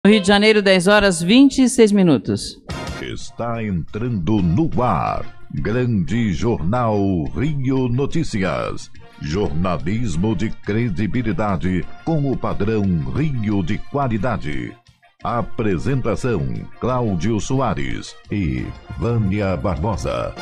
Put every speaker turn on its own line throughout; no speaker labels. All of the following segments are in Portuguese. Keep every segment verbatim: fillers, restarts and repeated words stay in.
Rio de Janeiro, dez horas e vinte e seis minutos.
Está entrando no ar. Grande Jornal Rio Notícias. Jornalismo de credibilidade com o padrão Rio de qualidade. Apresentação: Cláudio Soares e Vânia Barbosa.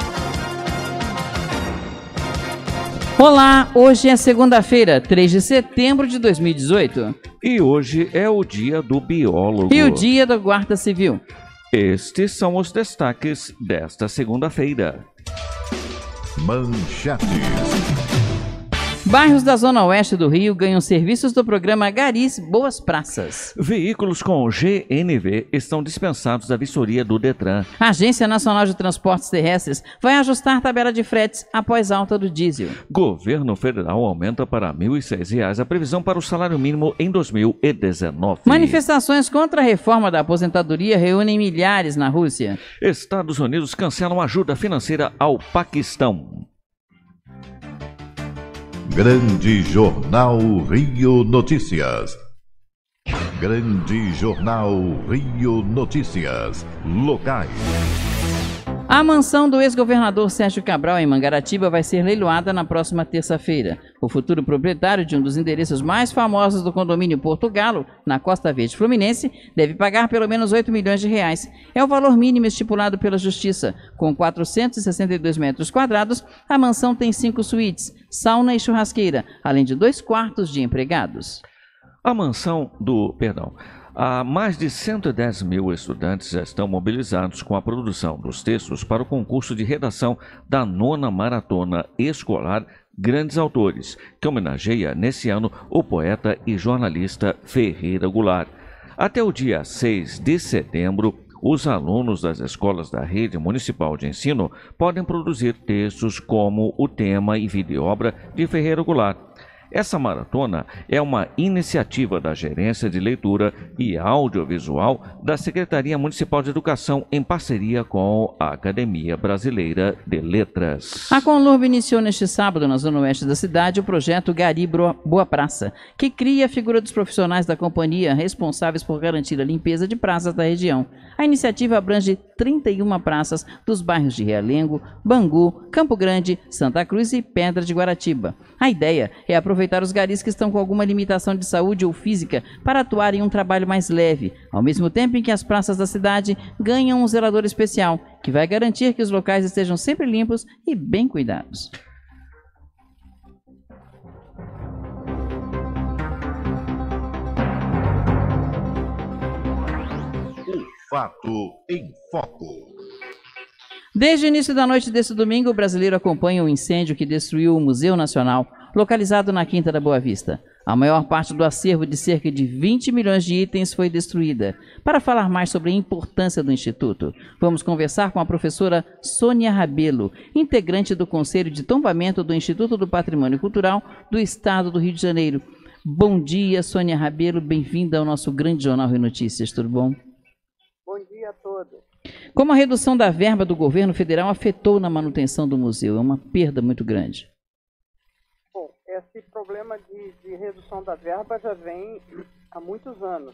Olá, hoje é segunda-feira, três de setembro de dois mil e dezoito.
E hoje é o dia do biólogo.
E o dia da Guarda Civil.
Estes são os destaques desta segunda-feira.
Manchetes.
Bairros da Zona Oeste do Rio ganham serviços do programa Garis Boas Praças.
Veículos com G N V estão dispensados da vistoria do Detran.
A Agência Nacional de Transportes Terrestres vai ajustar tabela de fretes após alta do diesel.
Governo federal aumenta para mil e seis reais a previsão para o salário mínimo em dois mil e dezenove.
Manifestações contra a reforma da aposentadoria reúnem milhares na Rússia.
Estados Unidos cancelam ajuda financeira ao Paquistão.
Grande Jornal Rio Notícias. Grande Jornal Rio Notícias. Locais.
A mansão do ex-governador Sérgio Cabral, em Mangaratiba, vai ser leiloada na próxima terça-feira. O futuro proprietário de um dos endereços mais famosos do condomínio Porto Galo, na Costa Verde Fluminense, deve pagar pelo menos oito milhões de reais. É o valor mínimo estipulado pela Justiça. Com quatrocentos e sessenta e dois metros quadrados, a mansão tem cinco suítes, sauna e churrasqueira, além de dois quartos de empregados.
A mansão do... Perdão... Há mais de cento e dez mil estudantes já estão mobilizados com a produção dos textos para o concurso de redação da nona Maratona Escolar Grandes Autores, que homenageia nesse ano o poeta e jornalista Ferreira Goulart. Até o dia seis de setembro, os alunos das escolas da Rede Municipal de Ensino podem produzir textos como o tema e videoobra de Ferreira Goulart. Essa maratona é uma iniciativa da Gerência de Leitura e Audiovisual da Secretaria Municipal de Educação em parceria com a Academia Brasileira de Letras.
A Conlurb iniciou neste sábado, na zona oeste da cidade, o projeto Gari Boa Praça, que cria a figura dos profissionais da companhia responsáveis por garantir a limpeza de praças da região. A iniciativa abrange trinta e uma praças dos bairros de Realengo, Bangu, Campo Grande, Santa Cruz e Pedra de Guaratiba. A ideia é aproveitar os garis que estão com alguma limitação de saúde ou física para atuar em um trabalho mais leve, ao mesmo tempo em que as praças da cidade ganham um zelador especial, que vai garantir que os locais estejam sempre limpos e bem cuidados.
O fato em foco.
Desde o início da noite deste domingo, o brasileiro acompanha o incêndio que destruiu o Museu Nacional, localizado na Quinta da Boa Vista. A maior parte do acervo de cerca de vinte milhões de itens foi destruída. Para falar mais sobre a importância do Instituto, vamos conversar com a professora Sônia Rabelo, integrante do Conselho de Tombamento do Instituto do Patrimônio Cultural do Estado do Rio de Janeiro. Bom dia, Sônia Rabelo, bem-vinda ao nosso grande Jornal Rio Notícias, tudo bom?
Bom dia a todos.
Como a redução da verba do governo federal afetou na manutenção do museu? É uma perda muito grande.
Bom, esse problema de, de redução da verba já vem há muitos anos.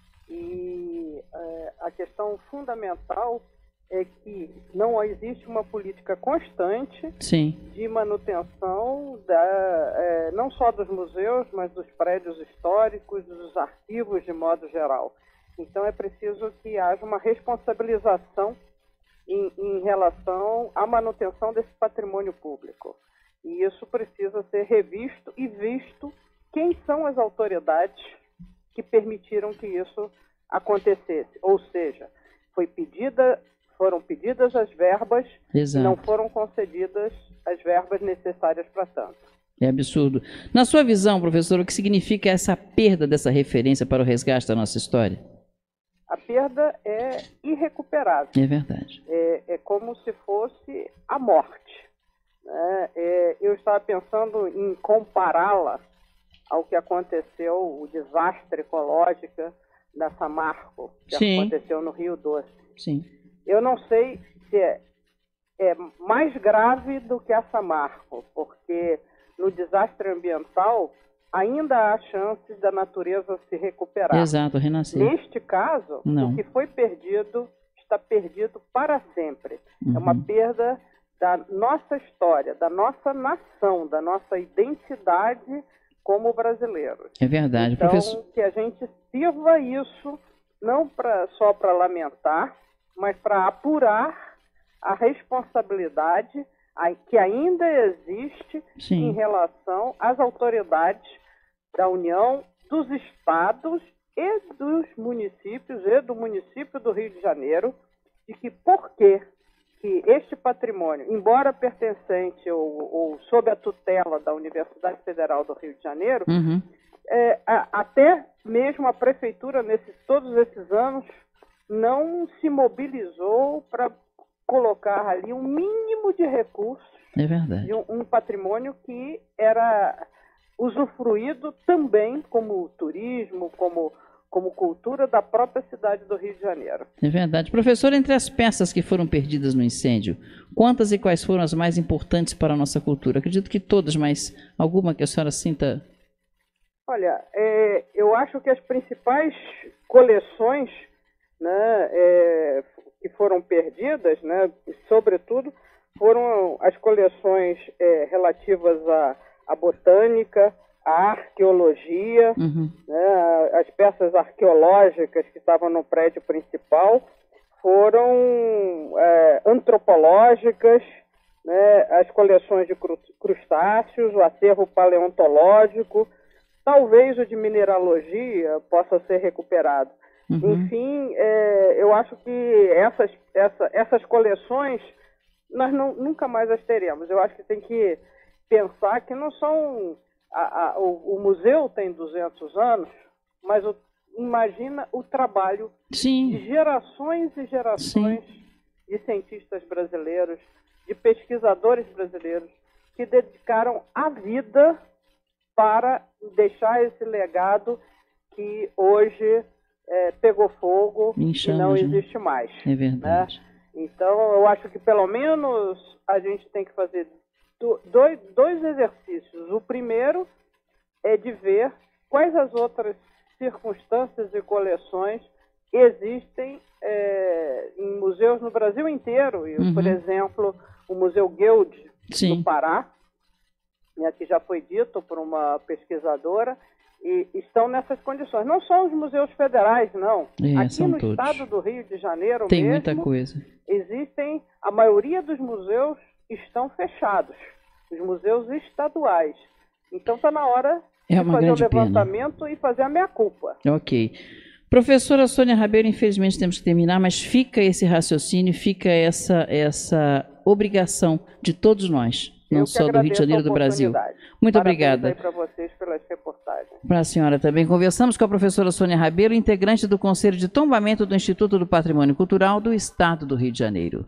E é, a questão fundamental é que não existe uma política constante
Sim.
de manutenção da, é, não só dos museus, mas dos prédios históricos, dos arquivos de modo geral. Então é preciso que haja uma responsabilização em, em relação à manutenção desse patrimônio público. E isso precisa ser revisto e visto quem são as autoridades que permitiram que isso acontecesse. Ou seja, foi pedida, foram pedidas as verbas
Exato.
E não foram concedidas as verbas necessárias para tanto.
É absurdo. Na sua visão, professor, o que significa essa perda dessa referência para o resgate da nossa história?
A perda é irrecuperável.
É verdade.
É, é como se fosse a morte. Né? É, eu estava pensando em compará-la ao que aconteceu, o desastre ecológico da Samarco, que
Sim.
aconteceu no Rio Doce.
Sim.
Eu não sei se é, é mais grave do que a Samarco, porque no desastre ambiental ainda há chances da natureza se recuperar.
Exato, renascer.
Neste caso,
Não.
o que foi perdido está perdido para sempre.
Uhum.
É uma perda da nossa história, da nossa nação, da nossa identidade como brasileiros.
É verdade,
então,
professor.
que a gente sirva isso não pra, só para lamentar, mas para apurar a responsabilidade que ainda existe
Sim.
em relação às autoridades da União, dos estados e dos municípios, e do município do Rio de Janeiro, e que por que que este patrimônio, embora pertencente ou, ou sob a tutela da Universidade Federal do Rio de Janeiro,
Uhum.
é, a, até mesmo a prefeitura, nesses, todos esses anos, não se mobilizou para colocar ali um mínimo de recursos
É verdade.
de um, um patrimônio que era usufruído também como turismo, como, como cultura da própria cidade do Rio de Janeiro.
É verdade. Professor, entre as peças que foram perdidas no incêndio, quantas e quais foram as mais importantes para a nossa cultura? Acredito que todas, mas alguma que a senhora sinta...
Olha, é, eu acho que as principais coleções, né, é, que foram perdidas, né, sobretudo, foram as coleções é, relativas à, à botânica, à arqueologia,
Uhum.
né, as peças arqueológicas que estavam no prédio principal foram é, antropológicas, né, as coleções de cru, crustáceos, o acervo paleontológico, talvez o de mineralogia possa ser recuperado.
Uhum.
Enfim, é, eu acho que essas, essa, essas coleções nós não, nunca mais as teremos. Eu acho que tem que pensar que não são... A, a, o, o museu tem duzentos anos, mas o, imagina o trabalho
Sim.
de gerações e gerações
Sim.
de cientistas brasileiros, de pesquisadores brasileiros, que dedicaram a vida para deixar esse legado que hoje é, pegou fogo
Em
e
chamas,
não
né?
existe mais.
É verdade.
Né? Então, eu acho que pelo menos a gente tem que fazer do, dois, dois exercícios. O primeiro é de ver quais as outras circunstâncias e coleções existem é, em museus no Brasil inteiro. E,
Uhum.
por exemplo, o Museu Guild
Sim.
do Pará, né, que já foi dito por uma pesquisadora, e estão nessas condições. Não são os museus federais, não.
É,
Aqui
são
no
todos.
estado do Rio de Janeiro
Tem
mesmo,
muita coisa.
existem, a maioria dos museus estão fechados, os museus estaduais. Então está na hora
É
de
uma
fazer o
grande pena.
levantamento e fazer a meia-culpa.
Ok. Professora Sônia Rabeiro, infelizmente temos que terminar, mas fica esse raciocínio, fica essa, essa obrigação de todos nós, não
Eu que
só do Rio de
agradeço
Janeiro,
a
do Brasil.
oportunidade.
Muito
Parabéns
obrigada.
aí para vocês pelas reportagens.
Para a senhora também. Conversamos com a professora Sônia Rabeiro, integrante do Conselho de Tombamento do Instituto do Patrimônio Cultural do Estado do Rio de Janeiro.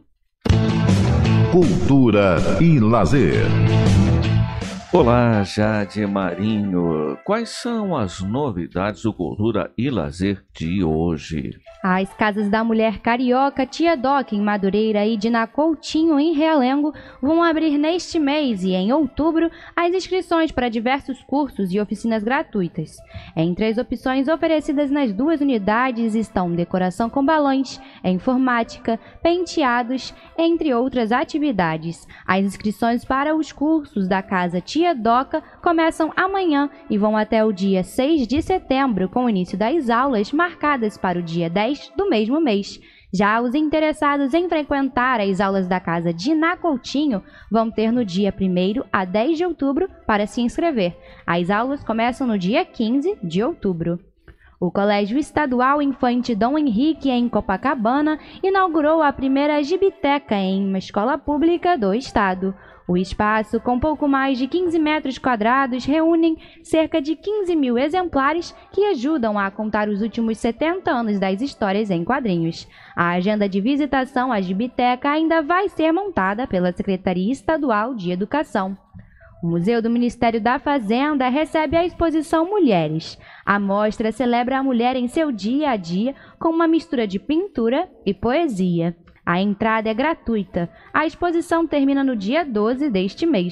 Cultura e lazer.
Olá, Jade Marinho. Quais são as novidades do Cultura e Lazer de hoje?
As Casas da Mulher Carioca Tia Doc em Madureira e de Coutinho em Realengo vão abrir neste mês e em outubro as inscrições para diversos cursos e oficinas gratuitas. Entre as opções oferecidas nas duas unidades estão decoração com balões, informática, penteados, entre outras atividades. As inscrições para os cursos da Casa Tia Doca começam amanhã e vão até o dia seis de setembro, com o início das aulas marcadas para o dia dez do mesmo mês. Já os interessados em frequentar as aulas da Casa de Coutinho vão ter no dia primeiro a dez de outubro para se inscrever. As aulas começam no dia quinze de outubro. O Colégio Estadual Infante Dom Henrique, em Copacabana, inaugurou a primeira gibiteca em uma escola pública do estado. O espaço, com pouco mais de quinze metros quadrados, reúne cerca de quinze mil exemplares que ajudam a contar os últimos setenta anos das histórias em quadrinhos. A agenda de visitação à gibiteca ainda vai ser montada pela Secretaria Estadual de Educação. O Museu do Ministério da Fazenda recebe a exposição Mulheres. A mostra celebra a mulher em seu dia a dia com uma mistura de pintura e poesia. A entrada é gratuita. A exposição termina no dia doze deste mês. O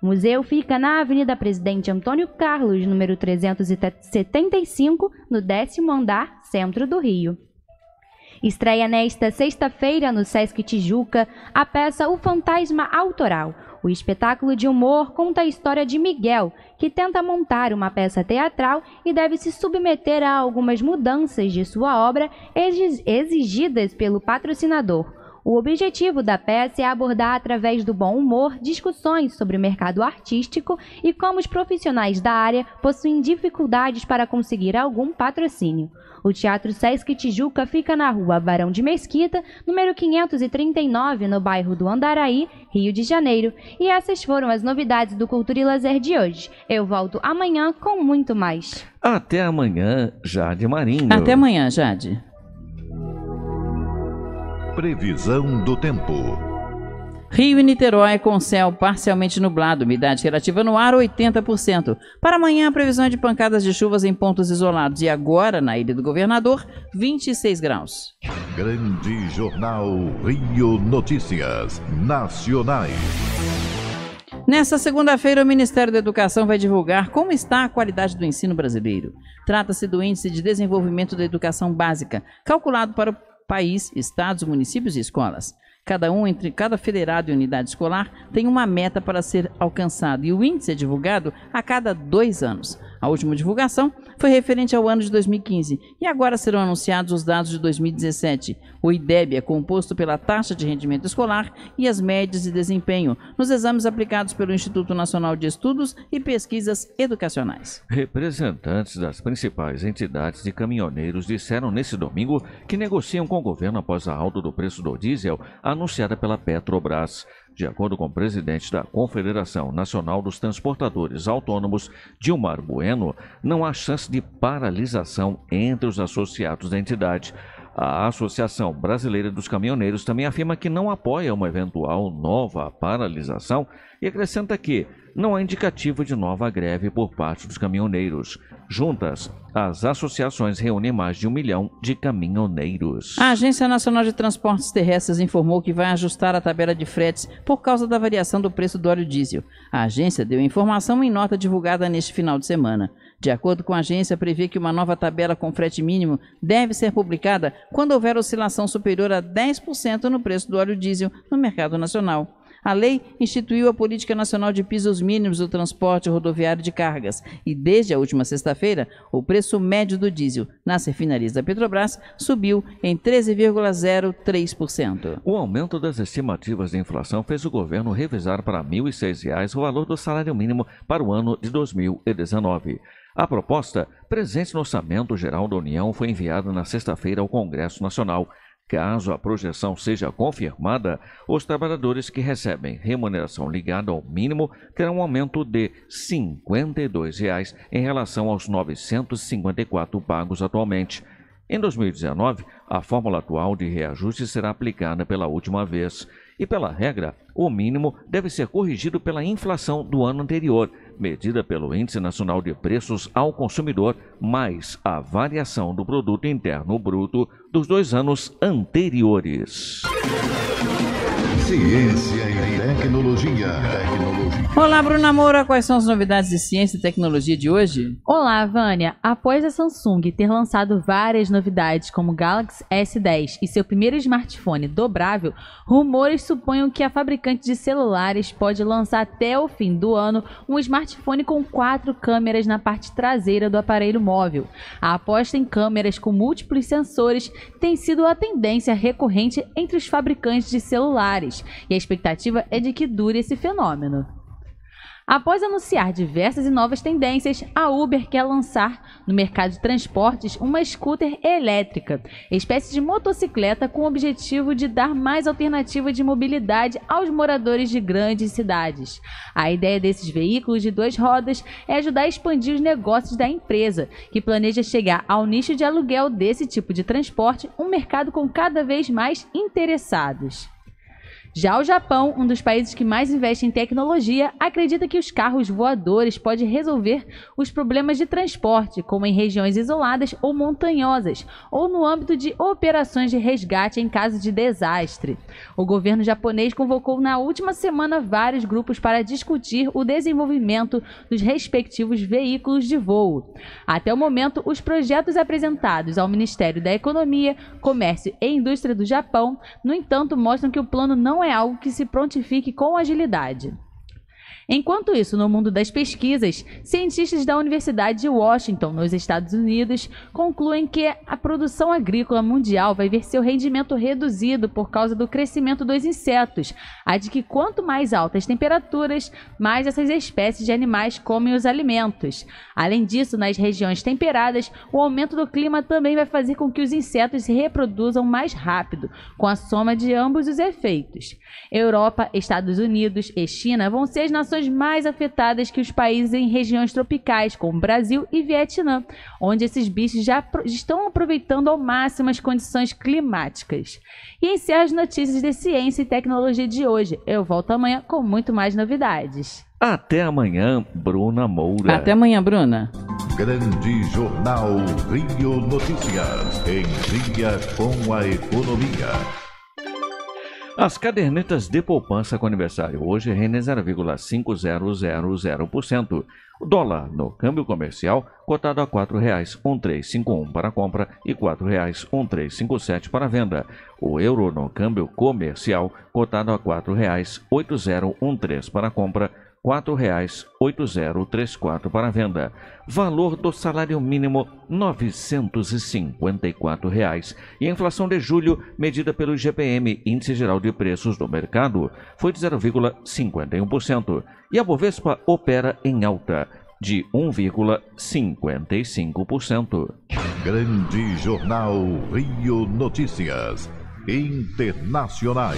O museu fica na Avenida Presidente Antônio Carlos, número trezentos e setenta e cinco, no décimo andar, centro do Rio. Estreia nesta sexta-feira no Sesc Tijuca a peça O Fantasma Autoral. O espetáculo de humor conta a história de Miguel, que tenta montar uma peça teatral e deve se submeter a algumas mudanças de sua obra exigidas pelo patrocinador. O objetivo da peça é abordar, através do bom humor, discussões sobre o mercado artístico e como os profissionais da área possuem dificuldades para conseguir algum patrocínio. O Teatro Sesc Tijuca fica na rua Barão de Mesquita, número quinhentos e trinta e nove, no bairro do Andaraí, Rio de Janeiro. E essas foram as novidades do Cultura e Lazer de hoje. Eu volto amanhã com muito mais.
Até amanhã, Jade Marinho.
Até amanhã, Jade.
Previsão do tempo.
Rio e Niterói com céu parcialmente nublado, umidade relativa no ar oitenta por cento. Para amanhã, a previsão é de pancadas de chuvas em pontos isolados. E agora, na Ilha do Governador, vinte e seis graus.
Grande Jornal Rio Notícias Nacionais.
Nesta segunda-feira, o Ministério da Educação vai divulgar como está a qualidade do ensino brasileiro. Trata-se do Índice de Desenvolvimento da Educação Básica, calculado para o país, estados, municípios e escolas. Cada um, entre cada federado e unidade escolar, tem uma meta para ser alcançada e o índice é divulgado a cada dois anos. A última divulgação foi referente ao ano de dois mil e quinze e agora serão anunciados os dados de dois mil e dezessete. O I D E B é composto pela taxa de rendimento escolar e as médias de desempenho nos exames aplicados pelo Instituto Nacional de Estudos e Pesquisas Educacionais.
Representantes das principais entidades de caminhoneiros disseram nesse domingo que negociam com o governo após a alta do preço do diesel anunciada pela Petrobras. De acordo com o presidente da Confederação Nacional dos Transportadores Autônomos, Gilmar Bueno, não há chance de paralisação entre os associados da entidade. A Associação Brasileira dos Caminhoneiros também afirma que não apoia uma eventual nova paralisação e acrescenta que não há indicativo de nova greve por parte dos caminhoneiros. Juntas, as associações reúnem mais de um milhão de caminhoneiros.
A Agência Nacional de Transportes Terrestres informou que vai ajustar a tabela de fretes por causa da variação do preço do óleo diesel. A agência deu a informação em nota divulgada neste final de semana. De acordo com a agência, prevê que uma nova tabela com frete mínimo deve ser publicada quando houver oscilação superior a dez por cento no preço do óleo diesel no mercado nacional. A lei instituiu a Política Nacional de Pisos Mínimos do Transporte Rodoviário de Cargas e, desde a última sexta-feira, o preço médio do diesel nas refinarias da Petrobras subiu em treze vírgula zero três por cento.
O aumento das estimativas de inflação fez o governo revisar para mil e seis reais o valor do salário mínimo para o ano de dois mil e dezenove. A proposta, presente no Orçamento Geral da União, foi enviada na sexta-feira ao Congresso Nacional. Caso a projeção seja confirmada, os trabalhadores que recebem remuneração ligada ao mínimo terão um aumento de cinquenta e dois reais em relação aos novecentos e cinquenta e quatro pagos atualmente. Em dois mil e dezenove, a fórmula atual de reajuste será aplicada pela última vez. E, pela regra, o mínimo deve ser corrigido pela inflação do ano anterior, medida pelo Índice Nacional de Preços ao Consumidor, mais a variação do Produto Interno Bruto dos dois anos anteriores.
Ciência e tecnologia. tecnologia.
Olá, Bruna Moura, quais são as novidades de ciência e tecnologia de hoje?
Olá, Vânia. Após a Samsung ter lançado várias novidades como o Galaxy S dez e seu primeiro smartphone dobrável, rumores supõem que a fabricante de celulares pode lançar até o fim do ano um smartphone com quatro câmeras na parte traseira do aparelho móvel. A aposta em câmeras com múltiplos sensores tem sido a tendência recorrente entre os fabricantes de celulares, e a expectativa é de que dure esse fenômeno. Após anunciar diversas e novas tendências, a Uber quer lançar no mercado de transportes uma scooter elétrica, espécie de motocicleta com o objetivo de dar mais alternativa de mobilidade aos moradores de grandes cidades. A ideia desses veículos de duas rodas é ajudar a expandir os negócios da empresa, que planeja chegar ao nicho de aluguel desse tipo de transporte, um mercado com cada vez mais interessados. Já o Japão, um dos países que mais investe em tecnologia, acredita que os carros voadores podem resolver os problemas de transporte, como em regiões isoladas ou montanhosas, ou no âmbito de operações de resgate em caso de desastre. O governo japonês convocou na última semana vários grupos para discutir o desenvolvimento dos respectivos veículos de voo. Até o momento, os projetos apresentados ao Ministério da Economia, Comércio e Indústria do Japão, no entanto, mostram que o plano não é algo que se prontifique com agilidade. Enquanto isso, no mundo das pesquisas, cientistas da Universidade de Washington, nos Estados Unidos, concluem que a produção agrícola mundial vai ver seu rendimento reduzido por causa do crescimento dos insetos, a de que quanto mais altas temperaturas, mais essas espécies de animais comem os alimentos. Além disso, nas regiões temperadas, o aumento do clima também vai fazer com que os insetos se reproduzam mais rápido, com a soma de ambos os efeitos. Europa, Estados Unidos e China vão ser as nações mais afetadas que os países em regiões tropicais, como Brasil e Vietnã, onde esses bichos já estão aproveitando ao máximo as condições climáticas. E encerro as notícias de ciência e tecnologia de hoje. Eu volto amanhã com muito mais novidades.
Até amanhã, Bruna Moura.
Até amanhã, Bruna.
Grande Jornal Rio Notícias. Em dia com a economia.
As cadernetas de poupança com aniversário hoje rendem zero vírgula cinco zero zero zero por cento. O dólar no câmbio comercial cotado a quatro reais mil trezentos e cinquenta e um para compra e quatro reais mil trezentos e cinquenta e sete para venda. O euro no câmbio comercial cotado a quatro reais mil oitocentos e treze para compra, quatro reais mil oitocentos e trinta e quatro para venda. Valor do salário mínimo novecentos e cinquenta e quatro reais. E a inflação de julho, medida pelo I G P M, Índice Geral de Preços do Mercado, foi de zero vírgula cinquenta e um por cento. E a Bovespa opera em alta de um vírgula cinquenta e cinco por cento.
Grande Jornal Rio Notícias. Internacionais.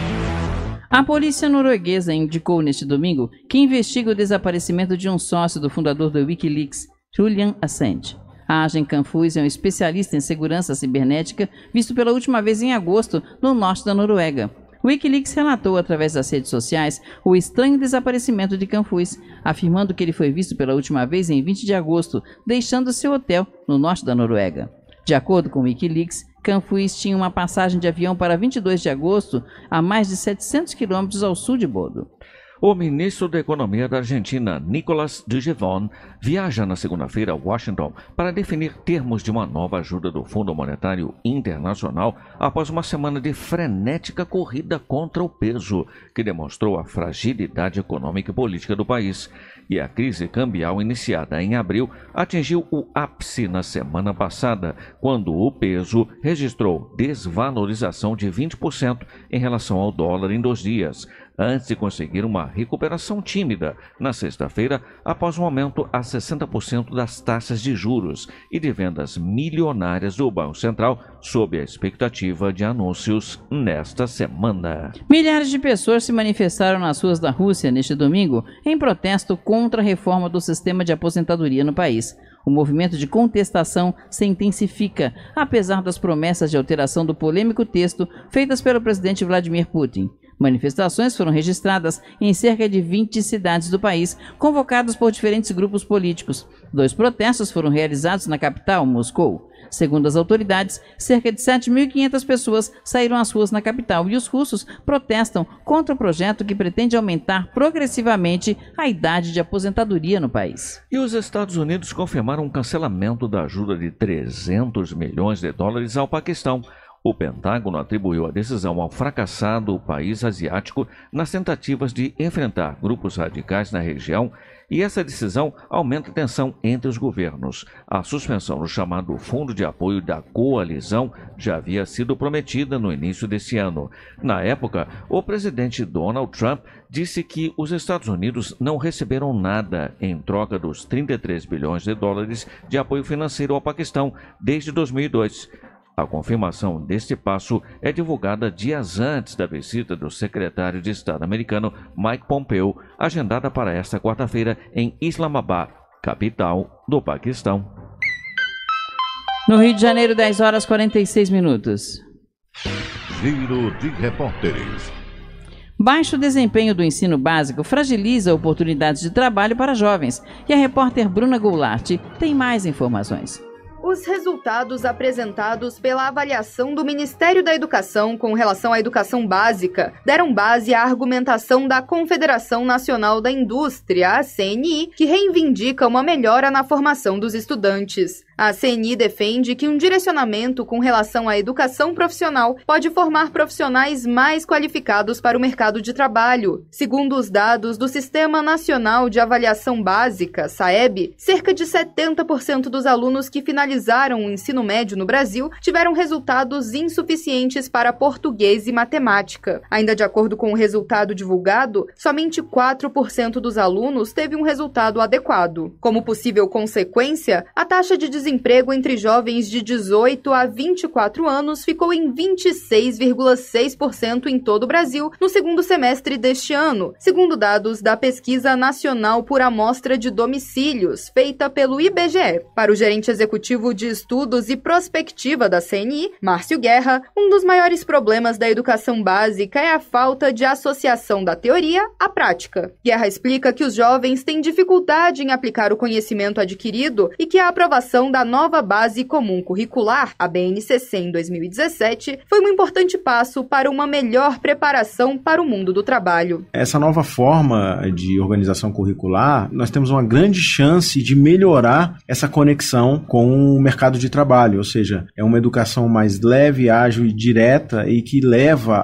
A polícia norueguesa indicou neste domingo que investiga o desaparecimento de um sócio do fundador do Wikileaks, Julian Assange. A Agem Canfus é um especialista em segurança cibernética, visto pela última vez em agosto no norte da Noruega. O Wikileaks relatou através das redes sociais o estranho desaparecimento de Canfus, afirmando que ele foi visto pela última vez em vinte de agosto, deixando seu hotel no norte da Noruega. De acordo com o Wikileaks, Canfus tinha uma passagem de avião para vinte e dois de agosto, a mais de setecentos quilômetros ao sul de Bodo.
O ministro da Economia da Argentina, Nicolás Dujevon, viaja na segunda-feira a Washington para definir termos de uma nova ajuda do Fundo Monetário Internacional após uma semana de frenética corrida contra o peso, que demonstrou a fragilidade econômica e política do país. E a crise cambial iniciada em abril atingiu o ápice na semana passada, quando o peso registrou desvalorização de vinte por cento em relação ao dólar em dois dias, antes de conseguir uma recuperação tímida na sexta-feira, após um aumento a sessenta por cento das taxas de juros e de vendas milionárias do Banco Central, sob a expectativa de anúncios nesta semana.
Milhares de pessoas se manifestaram nas ruas da Rússia neste domingo em protesto contra a reforma do sistema de aposentadoria no país. O movimento de contestação se intensifica, apesar das promessas de alteração do polêmico texto feitas pelo presidente Vladimir Putin. Manifestações foram registradas em cerca de vinte cidades do país, convocadas por diferentes grupos políticos. Dois protestos foram realizados na capital, Moscou. Segundo as autoridades, cerca de sete mil e quinhentas pessoas saíram às ruas na capital e os russos protestam contra o projeto que pretende aumentar progressivamente a idade de aposentadoria no país.
E os Estados Unidos confirmaram um cancelamento da ajuda de trezentos milhões de dólares ao Paquistão. O Pentágono atribuiu a decisão ao fracassado país asiático nas tentativas de enfrentar grupos radicais na região, e essa decisão aumenta a tensão entre os governos. A suspensão do chamado Fundo de Apoio da Coalizão já havia sido prometida no início desse ano. Na época, o presidente Donald Trump disse que os Estados Unidos não receberam nada em troca dos trinta e três bilhões de dólares de apoio financeiro ao Paquistão desde dois mil e dois. A confirmação deste passo é divulgada dias antes da visita do secretário de Estado americano Mike Pompeo, agendada para esta quarta-feira em Islamabad, capital do Paquistão.
No Rio de Janeiro, dez horas e quarenta e seis minutos.
Giro de repórteres.
Baixo desempenho do ensino básico fragiliza oportunidades de trabalho para jovens. E a repórter Bruna Goulart tem mais informações.
Os resultados apresentados pela avaliação do Ministério da Educação com relação à educação básica deram base à argumentação da Confederação Nacional da Indústria, a C N I, que reivindica uma melhora na formação dos estudantes. A C N I defende que um direcionamento com relação à educação profissional pode formar profissionais mais qualificados para o mercado de trabalho. Segundo os dados do Sistema Nacional de Avaliação Básica, SAEB, cerca de setenta por cento dos alunos que finalizaram o ensino médio no Brasil tiveram resultados insuficientes para português e matemática. Ainda de acordo com o resultado divulgado, somente quatro por cento dos alunos teve um resultado adequado. Como possível consequência, a taxa de desemprego entre jovens de dezoito a vinte e quatro anos ficou em vinte e seis vírgula seis por cento em todo o Brasil no segundo semestre deste ano, segundo dados da Pesquisa Nacional por Amostra de Domicílios, feita pelo I B G E. Para o gerente executivo de Estudos e Prospectiva da C N I, Márcio Guerra, um dos maiores problemas da educação básica é a falta de associação da teoria à prática. Guerra explica que os jovens têm dificuldade em aplicar o conhecimento adquirido e que a aprovação da nova Base Comum Curricular, a B N C C, em dois mil e dezessete, foi um importante passo para uma melhor preparação para o mundo do trabalho.
Essa nova forma de organização curricular, nós temos uma grande chance de melhorar essa conexão com o mercado de trabalho, ou seja, é uma educação mais leve, ágil e direta e que leva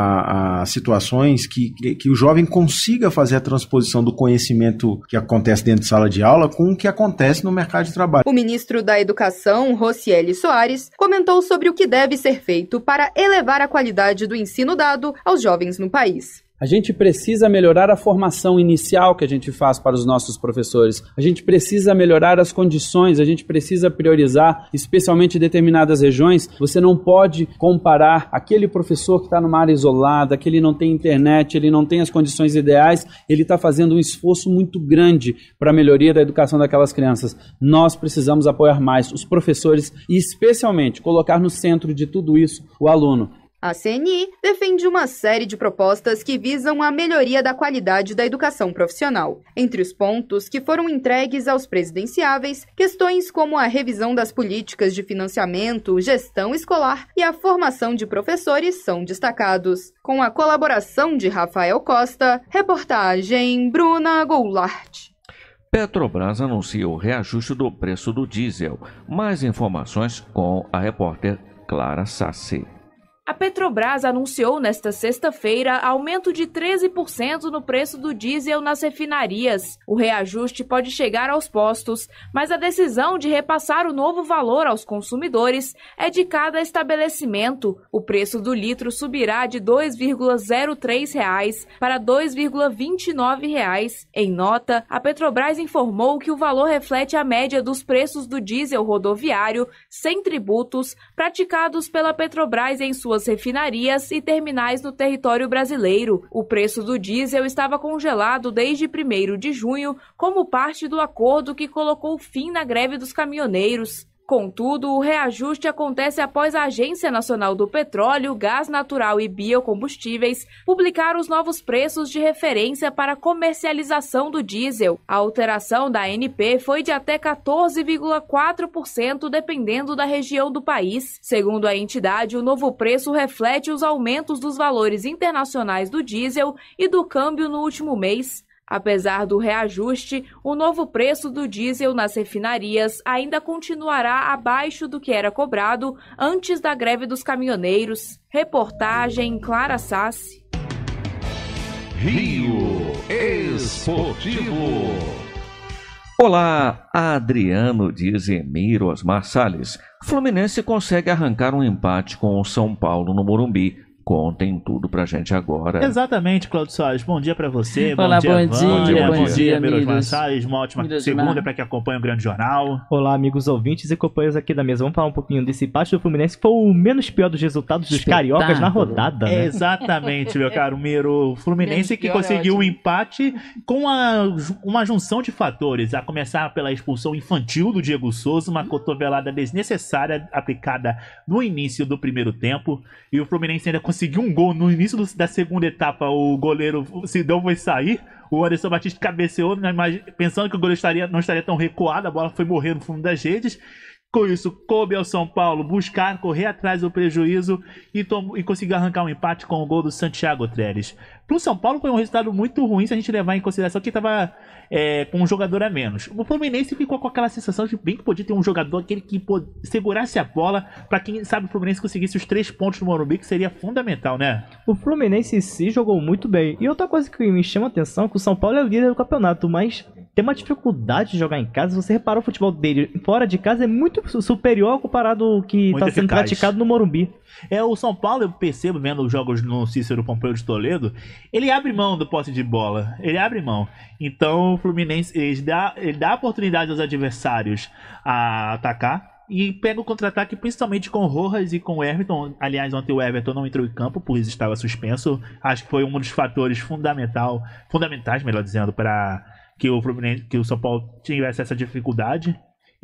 a, a situações que, que, que o jovem consiga fazer a transposição do conhecimento que acontece dentro de sala de aula com o que acontece no mercado de trabalho.
O ministro da Educação, Rocieli Soares, comentou sobre o que deve ser feito para elevar a qualidade do ensino dado aos jovens no país.
A gente precisa melhorar a formação inicial que a gente faz para os nossos professores. A gente precisa melhorar as condições, a gente precisa priorizar, especialmente em determinadas regiões. Você não pode comparar aquele professor que está numa área isolada, que ele não tem internet, ele não tem as condições ideais, ele está fazendo um esforço muito grande para a melhoria da educação daquelas crianças. Nós precisamos apoiar mais os professores e, especialmente, colocar no centro de tudo isso o aluno.
A C N I defende uma série de propostas que visam a melhoria da qualidade da educação profissional. Entre os pontos que foram entregues aos presidenciáveis, questões como a revisão das políticas de financiamento, gestão escolar e a formação de professores são destacados. Com a colaboração de Rafael Costa, reportagem Bruna Goulart.
Petrobras anuncia o reajuste do preço do diesel. Mais informações com a repórter Clara Sassi.
A Petrobras anunciou nesta sexta-feira aumento de treze por cento no preço do diesel nas refinarias. O reajuste pode chegar aos postos, mas a decisão de repassar o novo valor aos consumidores é de cada estabelecimento. O preço do litro subirá de dois vírgula zero três reais para dois vírgula vinte e nove reais. Em nota, a Petrobras informou que o valor reflete a média dos preços do diesel rodoviário sem tributos praticados pela Petrobras em sua suas refinarias e terminais no território brasileiro. O preço do diesel estava congelado desde primeiro de junho, como parte do acordo que colocou fim na greve dos caminhoneiros. Contudo, o reajuste acontece após a Agência Nacional do Petróleo, Gás Natural e Biocombustíveis publicar os novos preços de referência para comercialização do diesel. A alteração da A N P foi de até quatorze vírgula quatro por cento, dependendo da região do país. Segundo a entidade, o novo preço reflete os aumentos dos valores internacionais do diesel e do câmbio no último mês. Apesar do reajuste, o novo preço do diesel nas refinarias ainda continuará abaixo do que era cobrado antes da greve dos caminhoneiros. Reportagem Clara Sassi.
Rio Esportivo.
Olá, Adriano Dias e Emiro Osmar Salles. Fluminense consegue arrancar um empate com o São Paulo no Morumbi. Contem tudo pra gente agora.
Exatamente, Cláudio Soares. Bom dia pra você.
Olá,
bom dia,
bom
Van.
dia,
bom dia,
bom dia,
Miros Salles. Uma ótima
Miros
segunda
Mar.
pra quem acompanha o Grande Jornal.
Olá, amigos ouvintes e companheiros aqui da mesa. Vamos falar um pouquinho desse empate do Fluminense, que foi o menos pior dos resultados dos
Espetáculo.
cariocas na rodada, né?
Exatamente, meu caro Miro. O Fluminense que conseguiu o um empate com a, uma junção de fatores. A começar pela expulsão infantil do Diego Souza, uma cotovelada desnecessária aplicada no início do primeiro tempo. E o Fluminense ainda conseguiu conseguiu um gol no início do, da segunda etapa. O goleiro o Sidão foi sair. O Anderson Batista cabeceou, né, mas pensando que o goleiro estaria, não estaria tão recuado. A bola foi morrer no fundo das redes. Com isso, coube ao São Paulo buscar, correr atrás do prejuízo e, tom- e conseguir arrancar um empate com o gol do Santiago Trellis. Para o São Paulo foi um resultado muito ruim se a gente levar em consideração que estava é, com um jogador a menos. O Fluminense ficou com aquela sensação de bem que podia ter um jogador aquele que pod- segurasse a bola para quem sabe o Fluminense conseguisse os três pontos no Morumbi, que seria fundamental, né?
O Fluminense em si jogou muito bem. E outra coisa que me chama a atenção é que o São Paulo é o líder do campeonato, mas tem uma dificuldade de jogar em casa. Se você reparar, o futebol dele fora de casa é muito superior comparado ao que está sendo
eficaz.
praticado no Morumbi.
É, o São Paulo, eu percebo, vendo os jogos no Cícero Pompeu de Toledo, ele abre mão do posse de bola, ele abre mão. Então o Fluminense, ele dá, ele dá oportunidade aos adversários a atacar e pega o contra-ataque principalmente com o Rojas e com o Everton. Aliás, ontem o Everton não entrou em campo, por isso estava suspenso. Acho que foi um dos fatores fundamental, fundamentais, melhor dizendo, para que o Fluminense, que o São Paulo tivesse essa dificuldade.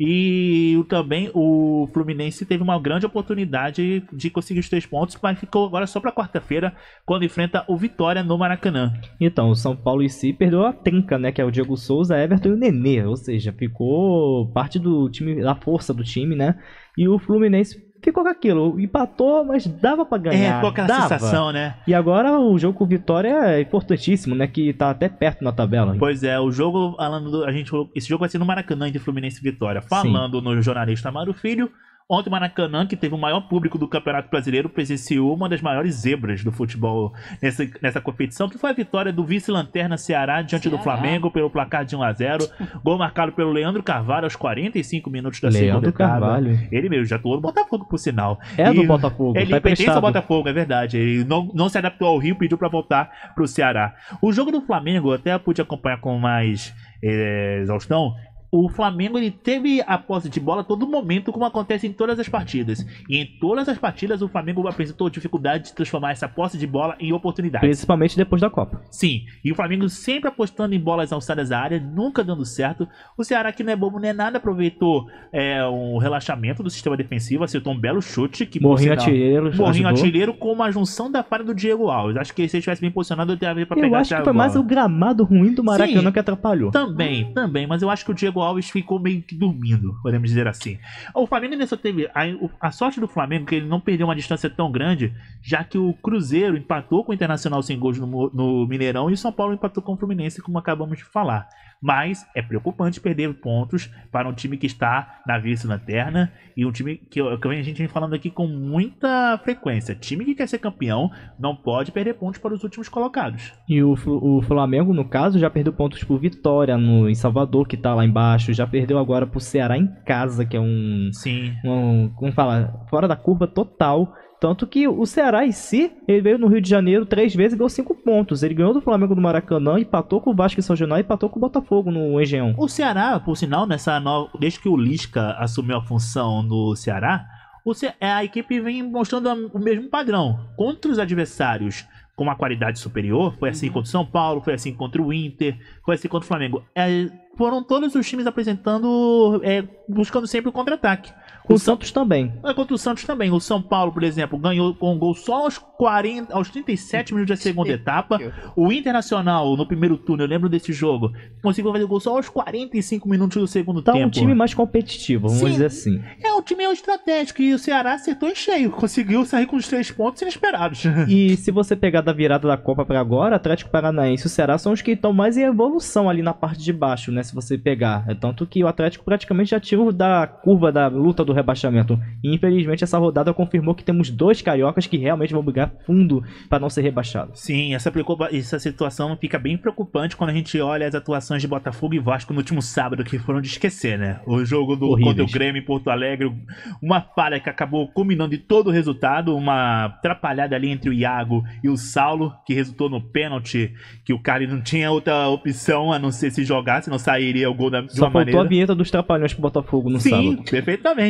E o, também o Fluminense teve uma grande oportunidade de conseguir os três pontos, mas ficou agora só para quarta-feira, quando enfrenta o Vitória no Maracanã.
Então, o São Paulo em si perdeu a trinca, né? Que é o Diego Souza, Everton e o Nenê. Ou seja, ficou parte do time, da força do time, né? E o Fluminense ficou com aquilo, empatou, mas dava pra ganhar.
É, ficou aquela
dava.
sensação, né?
E agora o jogo com o Vitória é importantíssimo, né? Que tá até perto na tabela.
Pois é, o jogo, falando do, a gente, esse jogo vai ser no Maracanã entre Fluminense e Vitória. Falando Sim. no jornalista Amaro Filho, ontem o Maracanã, que teve o maior público do Campeonato Brasileiro, presenciou uma das maiores zebras do futebol nessa, nessa competição, que foi a vitória do vice-lanterna Ceará diante Ceará. do Flamengo pelo placar de um a zero. Gol marcado pelo Leandro Carvalho aos quarenta e cinco minutos da
Leandro
segunda etapa.
Carvalho.
Ele mesmo, já atuou no Botafogo, por sinal.
É
e
do Botafogo.
Ele
tá
pertence ao
emprestado.
Botafogo, é verdade. Ele não, não se adaptou ao Rio, pediu para voltar pro Ceará. O jogo do Flamengo, eu até pude acompanhar com mais é, exaustão. O Flamengo ele teve a posse de bola a todo momento, como acontece em todas as partidas. E em todas as partidas o Flamengo apresentou dificuldade de transformar essa posse de bola em oportunidades.
Principalmente depois da Copa.
Sim, e o Flamengo sempre apostando em bolas alçadas à área, nunca dando certo. O Ceará, que não é bobo nem nada, aproveitou é, um relaxamento do sistema defensivo, acertou um belo chute. Que,
Morrinho artilheiro.
Morrinho artilheiro com uma junção da falha do Diego Alves. Acho que se ele tivesse bem posicionado, eu teria pra
eu
pegar
acho que foi mais o gramado ruim do Maracanã Sim, que atrapalhou.
Também, também, mas eu acho que o Diego Alves ficou meio que dormindo, podemos dizer assim. O Flamengo ainda só teve a, a sorte do Flamengo que ele não perdeu uma distância tão grande, já que o Cruzeiro empatou com o Internacional sem gols no, no Mineirão e o São Paulo empatou com o Fluminense, como acabamos de falar. Mas é preocupante perder pontos para um time que está na vice-lanterna e um time que, que a gente vem falando aqui com muita frequência. Time que quer ser campeão não pode perder pontos para os últimos colocados.
E o, o Flamengo, no caso, já perdeu pontos por Vitória no, em Salvador, que está lá embaixo. Já perdeu agora para o Ceará em casa, que é um...
Sim.
Um, como fala? Fora da curva total. Tanto que o Ceará em si, ele veio no Rio de Janeiro três vezes e ganhou cinco pontos. Ele ganhou do Flamengo do Maracanã, empatou com o Vasco em São Januário e empatou com o Botafogo no Engenhão.
O Ceará, por sinal, nessa nova, desde que o Lisca assumiu a função no Ceará, o Ce... a equipe vem mostrando o mesmo padrão. Contra os adversários com uma qualidade superior, foi assim contra o São Paulo, foi assim contra o Inter, foi assim contra o Flamengo. É, foram todos os times apresentando, é, buscando sempre o contra-ataque.
O, o Santos também.
É, contra o Santos também. O São Paulo, por exemplo, ganhou com um gol só aos, quarenta, aos trinta e sete minutos da segunda etapa. O Internacional, no primeiro turno, eu lembro desse jogo, conseguiu fazer gol só aos quarenta e cinco minutos do segundo
tá
tempo.
É um time mais competitivo, vamos
Sim,
dizer assim.
É, o time é estratégico e o Ceará acertou em cheio. Conseguiu sair com os três pontos inesperados.
E se você pegar da virada da Copa para agora, Atlético Paranaense e o Ceará são os que estão mais em evolução ali na parte de baixo, né? Se você pegar. É tanto que o Atlético praticamente já tirou da curva da luta do rebaixamento. E infelizmente essa rodada confirmou que temos dois cariocas que realmente vão brigar fundo para não ser rebaixado.
Sim, essa, essa situação fica bem preocupante quando a gente olha as atuações de Botafogo e Vasco no último sábado, que foram de esquecer, né? O jogo do, contra o Grêmio em Porto Alegre, uma falha que acabou culminando em todo o resultado, uma atrapalhada ali entre o Iago e o Saulo, que resultou no pênalti, que o cara não tinha outra opção a não ser se jogar, se não sairia o gol da, de
Só
uma maneira.
Só faltou a vinheta dos Trapalhões pro Botafogo no
Sim,
sábado.
Sim, perfeitamente.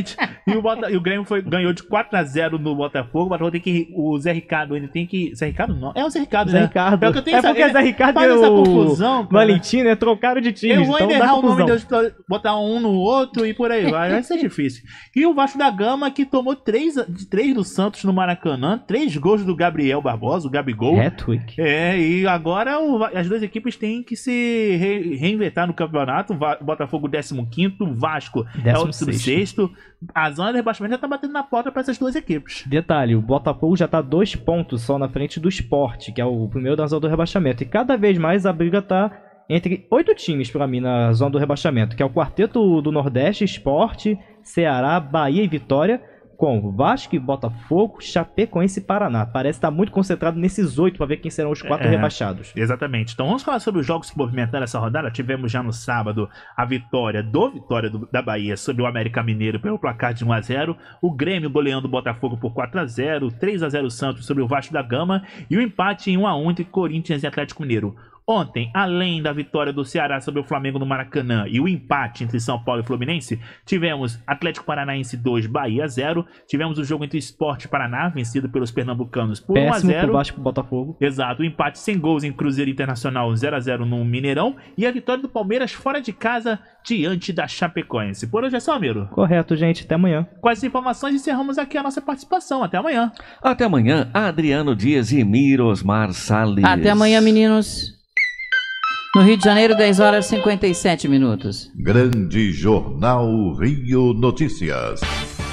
Exatamente. E o, Bota, e o Grêmio foi, ganhou de quatro a zero no Botafogo. O Botafogo tem que. O Zé Ricardo ainda tem que. Zé Ricardo não. É o Zé Ricardo,
Zé
né?
Ricardo.
É, que eu tenho
é
essa,
porque Zé Ricardo
faz
e
essa
o
confusão. Cara.
Valentim, né? Trocaram de time.
Eu vou
então
ainda
dá
errar o nome
confusão.
deles pra botar um no outro e por aí vai. Vai ser difícil. E o Vasco da Gama que tomou três, três do Santos no Maracanã. Três gols do Gabriel Barbosa, o Gabigol.
Hat-trick.
É, e agora o, as duas equipes têm que se re, reinventar no campeonato. O Botafogo décimo quinto, o Vasco é o décimo sexto. A zona de rebaixamento já tá batendo na porta para essas duas equipes.
Detalhe, o Botafogo já tá dois pontos só na frente do Sport, que é o primeiro da zona do rebaixamento. E cada vez mais a briga tá entre oito times para mim na zona do rebaixamento, que é o Quarteto do Nordeste, Sport, Ceará, Bahia e Vitória, com Vasco, Botafogo, Chapecoense e Paraná. Parece estar muito concentrado nesses oito para ver quem serão os quatro
é,
rebaixados.
Exatamente. Então vamos falar sobre os jogos que movimentaram essa rodada. Tivemos já no sábado a vitória do Vitória do, da Bahia sobre o América Mineiro pelo placar de um a zero. O Grêmio goleando o Botafogo por quatro a zero. três a zero Santos sobre o Vasco da Gama. E o empate em um a um entre Corinthians e Atlético Mineiro. Ontem, além da vitória do Ceará sobre o Flamengo no Maracanã e o empate entre São Paulo e Fluminense, tivemos Atlético Paranaense dois, Bahia zero. Tivemos o jogo entre Sport e Paraná, vencido pelos pernambucanos por
Péssimo
um a zero.
pro Vasco e Botafogo.
Exato, o empate sem gols em Cruzeiro Internacional zero a zero no Mineirão. E a vitória do Palmeiras fora de casa diante da Chapecoense. Por hoje é só, Miro.
Correto, gente. Até amanhã.
Com essas informações, encerramos aqui a nossa participação. Até amanhã.
Até amanhã, Adriano Dias e Mirosmar Salles.
Até amanhã, meninos. No Rio de Janeiro, dez horas e cinquenta e sete minutos.
Grande Jornal Rio Notícias.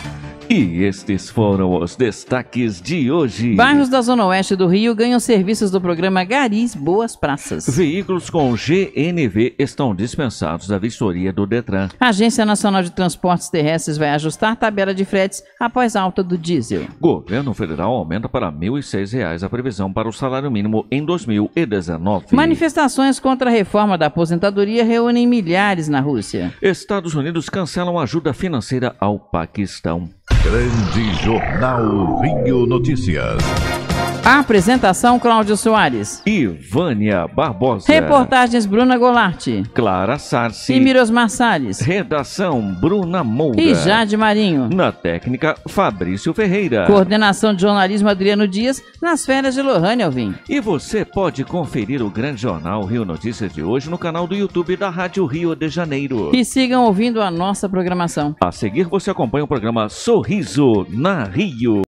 E estes foram os destaques de hoje.
Bairros da Zona Oeste do Rio ganham serviços do programa Garis Boas Praças.
Veículos com G N V estão dispensados da vistoria do Detran.
A Agência Nacional de Transportes Terrestres vai ajustar a tabela de fretes após alta do diesel.
Governo Federal aumenta para mil e seis reais a previsão para o salário mínimo em dois mil e dezenove.
Manifestações contra a reforma da aposentadoria reúnem milhares na Rússia.
Estados Unidos cancelam ajuda financeira ao Paquistão.
Grande Jornal Rio Notícias.
A apresentação, Cláudio Soares
e Vânia Barbosa.
Reportagens, Bruna Goulart,
Clara Sarci
e Mirosmar Salles.
Redação, Bruna Moura
e Jade Marinho.
Na técnica, Fabrício Ferreira.
Coordenação de jornalismo, Adriano Dias. Nas férias de Lohane Alvim.
E você pode conferir o Grande Jornal Rio Notícias de hoje no canal do YouTube da Rádio Rio de Janeiro.
E sigam ouvindo a nossa programação.
A seguir, você acompanha o programa Sorriso na Rio.